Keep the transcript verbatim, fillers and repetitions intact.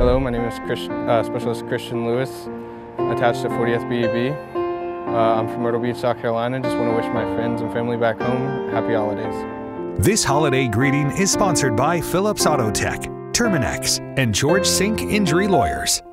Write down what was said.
Hello, my name is Chris, uh, Specialist Christian Lewis, attached to fortieth B E B. Uh, I'm from Myrtle Beach, South Carolina. Just want to wish my friends and family back home happy holidays. This holiday greeting is sponsored by Phillips Auto Tech, Terminex, and George Sink Injury Lawyers.